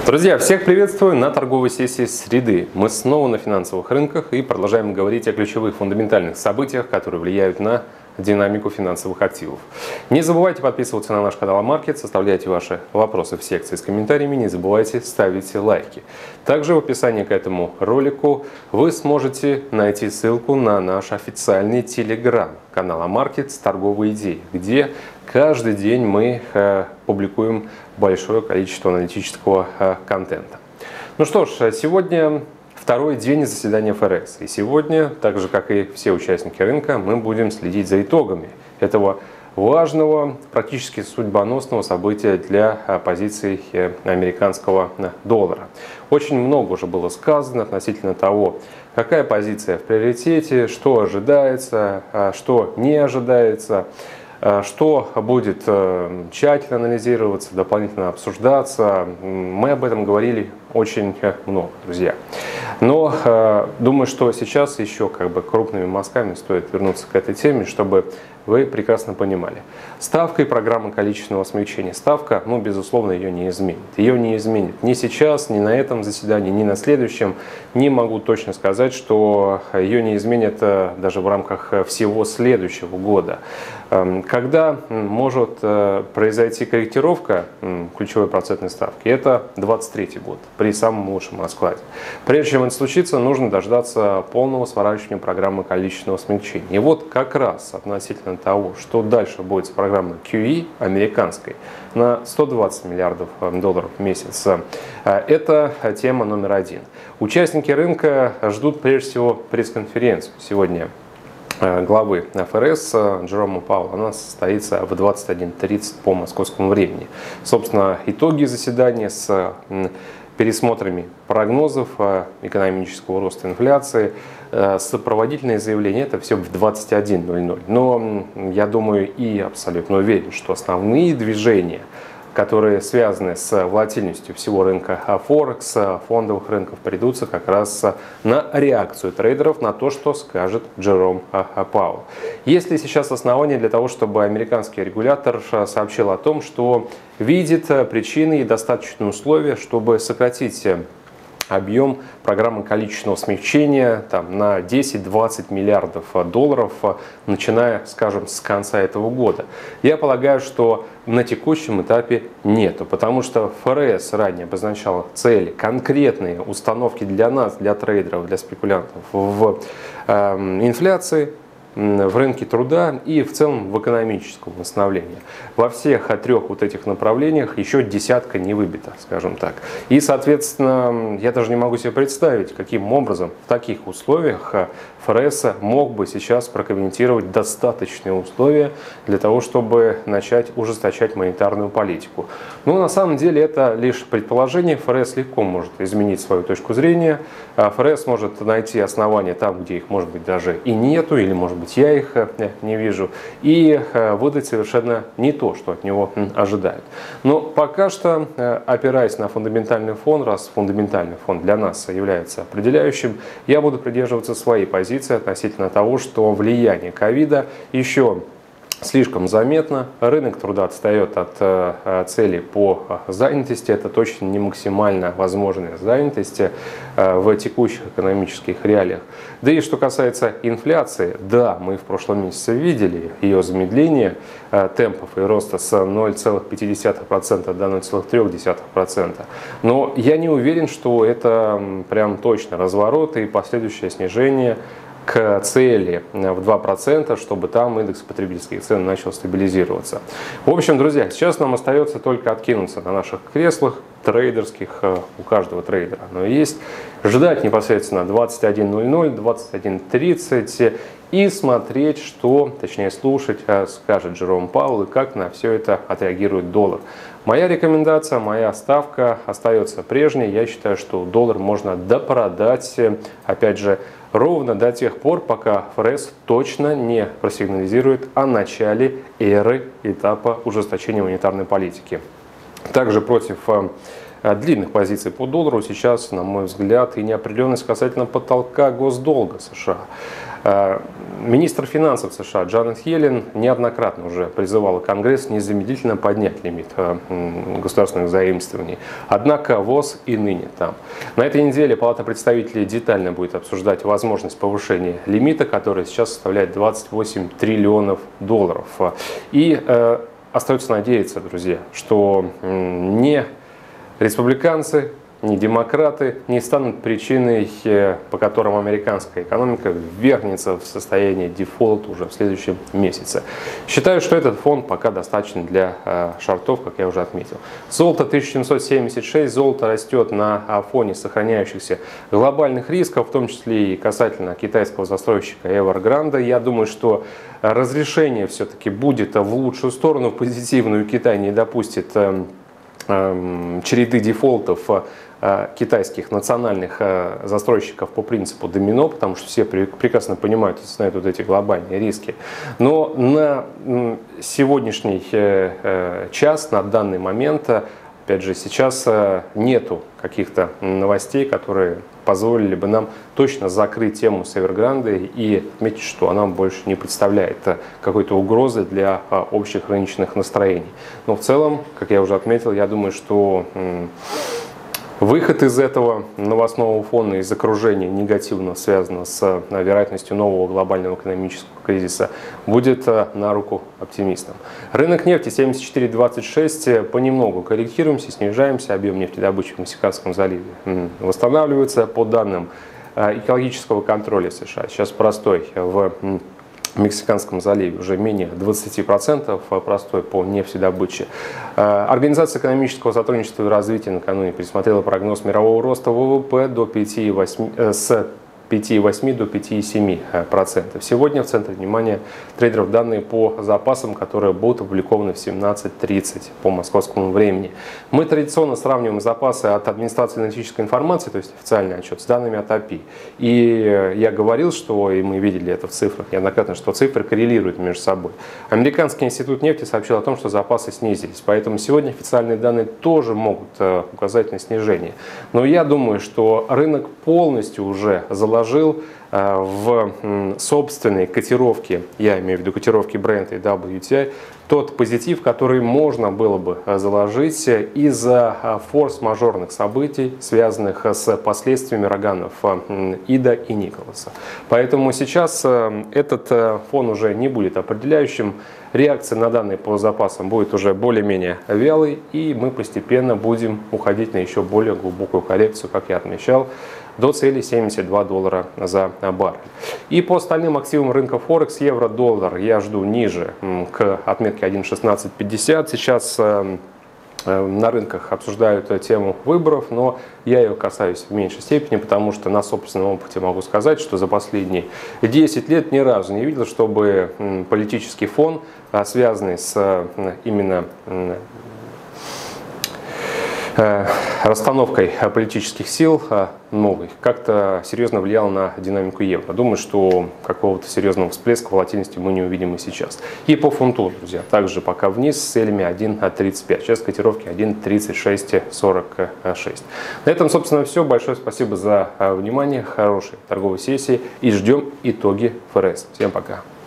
Друзья, всех приветствую на торговой сессии среды. Мы снова на финансовых рынках и продолжаем говорить о ключевых фундаментальных событиях, которые влияют на динамику финансовых активов. Не забывайте подписываться на наш канал Market, оставляйте ваши вопросы в секции с комментариями, не забывайте ставить лайки. Также в описании к этому ролику вы сможете найти ссылку на наш официальный телеграм-канал Market с торговой идеей, где каждый день мы публикуем большое количество аналитического контента. Ну что ж, сегодня второй день заседания ФРС. И сегодня, так же как и все участники рынка, мы будем следить за итогами этого важного, практически судьбоносного события для позиций американского доллара. Очень много уже было сказано относительно того, какая позиция в приоритете, что ожидается, что не ожидается, что будет тщательно анализироваться, дополнительно обсуждаться. Мы об этом говорили очень много, друзья. Но думаю, что сейчас еще крупными мазками стоит вернуться к этой теме, чтобы вы прекрасно понимали. Ставка и программа количественного смягчения. Ставка, безусловно, ее не изменит. Ее не изменит ни сейчас, ни на этом заседании, ни на следующем. Не могу точно сказать, что ее не изменят даже в рамках всего следующего года. Когда может произойти корректировка ключевой процентной ставки? Это 2023 год, при самом лучшем раскладе. Прежде чем это случится, нужно дождаться полного сворачивания программы количественного смягчения. И вот как раз относительно того, что дальше будет с программой QE американской на 120 миллиардов долларов в месяц, это тема номер один. Участники рынка ждут прежде всего пресс-конференцию сегодня главы ФРС Джерома Пауэлла. Она состоится в 21:30 по московскому времени. Собственно, итоги заседания с пересмотрами прогнозов экономического роста инфляции, сопроводительные заявления, это все в 21:00. Но я думаю и абсолютно уверен, что основные движения, которые связаны с волатильностью всего рынка Форекс, фондовых рынков, придутся как раз на реакцию трейдеров на то, что скажет Джером Пауэлл. Есть ли сейчас основания для того, чтобы американский регулятор сообщил о том, что видит причины и достаточные условия, чтобы сократить объем программы количественного смягчения на 10-20 миллиардов долларов, начиная, скажем, с конца этого года? Я полагаю, что на текущем этапе нету, потому что ФРС ранее обозначала цели, конкретные установки для нас, для трейдеров, для спекулянтов в инфляции, в рынке труда и в целом в экономическом восстановлении. Во всех трех вот этих направлениях еще десятка не выбита, скажем так. И, соответственно, я даже не могу себе представить, каким образом в таких условиях ФРС мог бы сейчас прокомментировать достаточные условия для того, чтобы начать ужесточать монетарную политику. Но на самом деле это лишь предположение. ФРС легко может изменить свою точку зрения. ФРС может найти основания там, где их, может быть, даже и нету, или, может быть, я их не вижу, и выдать совершенно не то, что от него ожидают. Но пока что, опираясь на фундаментальный фон, раз фундаментальный фон для нас является определяющим, я буду придерживаться своей позиции относительно того, что влияние ковида еще слишком заметно. Рынок труда отстает от цели по занятости. Это точно не максимально возможная занятость в текущих экономических реалиях. Да и что касается инфляции, да, мы в прошлом месяце видели ее замедление темпов и роста с 0,5% до 0,3%. Но я не уверен, что это прям точно разворот и последующее снижение к цели в 2%, чтобы там индекс потребительских цен начал стабилизироваться. В общем, друзья, сейчас нам остается только откинуться на наших креслах трейдерских, у каждого трейдера оно есть, ждать непосредственно 21:00, 21:30 и смотреть, что, точнее слушать, скажет Джером Пауэлл и как на все это отреагирует доллар. Моя рекомендация, моя ставка остается прежней. Я считаю, что доллар можно допродать, опять же, ровно до тех пор, пока ФРС точно не просигнализирует о начале эры этапа ужесточения монетарной политики. Также против длинных позиций по доллару сейчас, на мой взгляд, и неопределенность касательно потолка госдолга США. Министр финансов США Джанет Йеллен неоднократно уже призывала Конгресс незамедлительно поднять лимит государственных заимствований. Однако ВОЗ и ныне там. На этой неделе Палата представителей детально будет обсуждать возможность повышения лимита, который сейчас составляет 28 триллионов долларов. И остается надеяться, друзья, что не республиканцы, ни демократы не станут причиной, по которым американская экономика ввергнется в состояние дефолта уже в следующем месяце. Считаю, что этот фон пока достаточно для шортов, как я уже отметил. Золото 1776, золото растет на фоне сохраняющихся глобальных рисков, в том числе и касательно китайского застройщика Evergrande. Я думаю, что разрешение все-таки будет в лучшую сторону, в позитивную. Китай не допустит череды дефолтов китайских национальных застройщиков по принципу домино, потому что все прекрасно понимают и знают вот эти глобальные риски. Но на сегодняшний час, на данный момент, опять же, сейчас нету каких-то новостей, которые позволили бы нам точно закрыть тему с Evergrande и отметить, что она больше не представляет какой-то угрозы для общих рыночных настроений. Но в целом, как я уже отметил, я думаю, что выход из этого новостного фона, из окружения негативно связанного с вероятностью нового глобального экономического кризиса, будет на руку оптимистам. Рынок нефти 74.26, понемногу корректируемся, снижаемся, объем нефтедобычи в Мексиканском заливе восстанавливается. По данным экологического контроля США, сейчас простой в Мексиканском заливе уже менее 20% простой по нефтедобыче. Организация экономического сотрудничества и развития накануне пересмотрела прогноз мирового роста ВВП до 5,8 до 5,7%. Сегодня в центре внимания трейдеров данные по запасам, которые будут опубликованы в 17:30 по московскому времени. Мы традиционно сравниваем запасы от администрации аналитической информации, то есть официальный отчет, с данными от API. И я говорил, что, и мы видели это в цифрах неоднократно, что цифры коррелируют между собой. Американский институт нефти сообщил о том, что запасы снизились, поэтому сегодня официальные данные тоже могут указать на снижение. Но я думаю, что рынок полностью уже заложил в собственной котировке, я имею в виду котировки Brent и WTI, тот позитив, который можно было бы заложить из-за форс-мажорных событий, связанных с последствиями ураганов Ида и Николаса. Поэтому сейчас этот фон уже не будет определяющим. Реакция на данные по запасам будет уже более-менее вялой, и мы постепенно будем уходить на еще более глубокую коррекцию, как я отмечал, до цели $72 за баррель. И по остальным активам рынка Форекс, евро-доллар я жду ниже, к отметке 1.1650. Сейчас на рынках обсуждают тему выборов, но я ее касаюсь в меньшей степени, потому что на собственном опыте могу сказать, что за последние 10 лет ни разу не видел, чтобы политический фон, связанный с именно расстановкой политических сил новых, как-то серьезно влиял на динамику евро. Думаю, что какого-то серьезного всплеска волатильности мы не увидим и сейчас. И по фунту, друзья, также пока вниз с целями 1.35. Сейчас котировки 1.3646. На этом, собственно, все. Большое спасибо за внимание, хорошей торговой сессии и ждем итоги ФРС. Всем пока.